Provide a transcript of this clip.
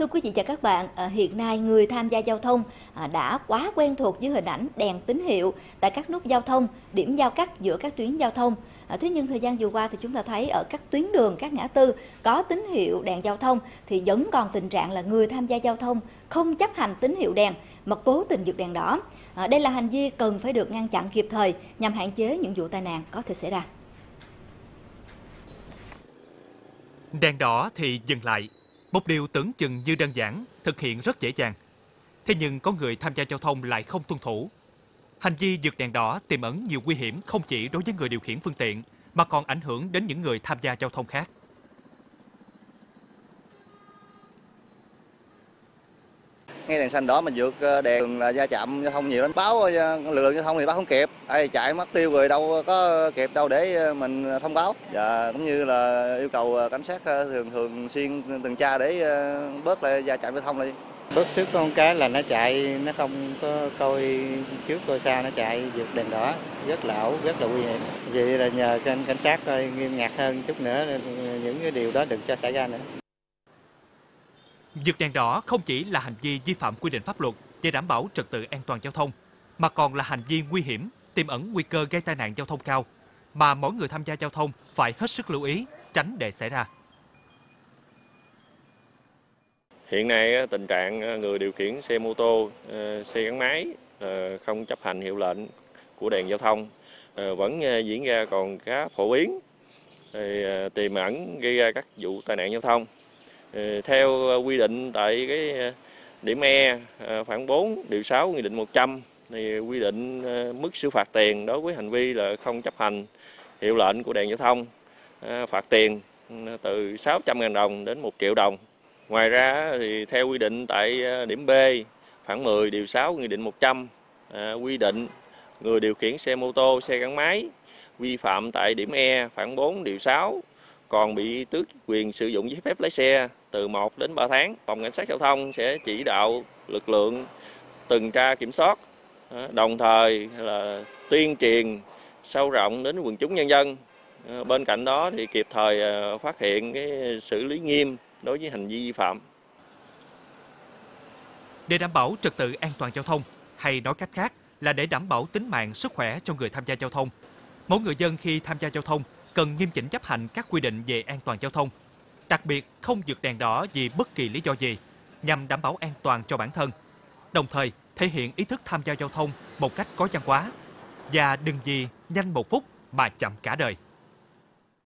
Thưa quý vị và các bạn, hiện nay người tham gia giao thông đã quá quen thuộc với hình ảnh đèn tín hiệu tại các nút giao thông, điểm giao cắt giữa các tuyến giao thông. Thế nhưng thời gian vừa qua thì chúng ta thấy ở các tuyến đường, các ngã tư có tín hiệu đèn giao thông thì vẫn còn tình trạng là người tham gia giao thông không chấp hành tín hiệu đèn mà cố tình vượt đèn đỏ. Đây là hành vi cần phải được ngăn chặn kịp thời nhằm hạn chế những vụ tai nạn có thể xảy ra. Đèn đỏ thì dừng lại. Một điều tưởng chừng như đơn giản, thực hiện rất dễ dàng. Thế nhưng có người tham gia giao thông lại không tuân thủ. Hành vi vượt đèn đỏ tiềm ẩn nhiều nguy hiểm không chỉ đối với người điều khiển phương tiện, mà còn ảnh hưởng đến những người tham gia giao thông khác. Ngay đèn xanh đỏ mà vượt đèn là va chạm giao thông nhiều lắm. Báo lực lượng giao thông thì báo không kịp. Ai chạy mất tiêu rồi đâu có kịp đâu để mình thông báo. Và cũng như là yêu cầu cảnh sát thường xuyên tuần tra để bớt lại va chạm giao thông lại. Bức xúc con cái là nó chạy, nó không có coi trước coi sau, nó chạy vượt đèn đỏ, rất là ẩu, rất là nguy hiểm. Vậy là nhờ cảnh sát coi nghiêm ngặt hơn chút nữa, những cái điều đó đừng cho xảy ra nữa. Vượt đèn đỏ không chỉ là hành vi vi phạm quy định pháp luật về đảm bảo trật tự an toàn giao thông, mà còn là hành vi nguy hiểm, tiềm ẩn nguy cơ gây tai nạn giao thông cao, mà mỗi người tham gia giao thông phải hết sức lưu ý, tránh để xảy ra. Hiện nay tình trạng người điều khiển xe mô tô, xe gắn máy không chấp hành hiệu lệnh của đèn giao thông vẫn diễn ra còn khá phổ biến, tiềm ẩn gây ra các vụ tai nạn giao thông. Theo quy định tại cái điểm E khoảng 4 điều 6 Nghị định 100 thì quy định mức xử phạt tiền đối với hành vi là không chấp hành hiệu lệnh của đèn giao thông, phạt tiền từ 600.000 đồng đến 1 triệu đồng. Ngoài ra thì theo quy định tại điểm B khoảng 10 điều 6 Nghị định 100 quy định người điều khiển xe mô tô, xe gắn máy vi phạm tại điểm E khoảng 4 điều 6 còn bị tước quyền sử dụng giấy phép lái xe từ 1 đến 3 tháng. Phòng cảnh sát giao thông sẽ chỉ đạo lực lượng tuần tra kiểm soát, đồng thời là tuyên truyền sâu rộng đến quần chúng nhân dân. Bên cạnh đó thì kịp thời phát hiện cái xử lý nghiêm đối với hành vi vi phạm. Để đảm bảo trật tự an toàn giao thông, hay nói cách khác là để đảm bảo tính mạng, sức khỏe cho người tham gia giao thông, mỗi người dân khi tham gia giao thông cần nghiêm chỉnh chấp hành các quy định về an toàn giao thông, đặc biệt không vượt đèn đỏ vì bất kỳ lý do gì, nhằm đảm bảo an toàn cho bản thân, đồng thời thể hiện ý thức tham gia giao thông một cách có văn hóa, và đừng vì nhanh một phút mà chậm cả đời.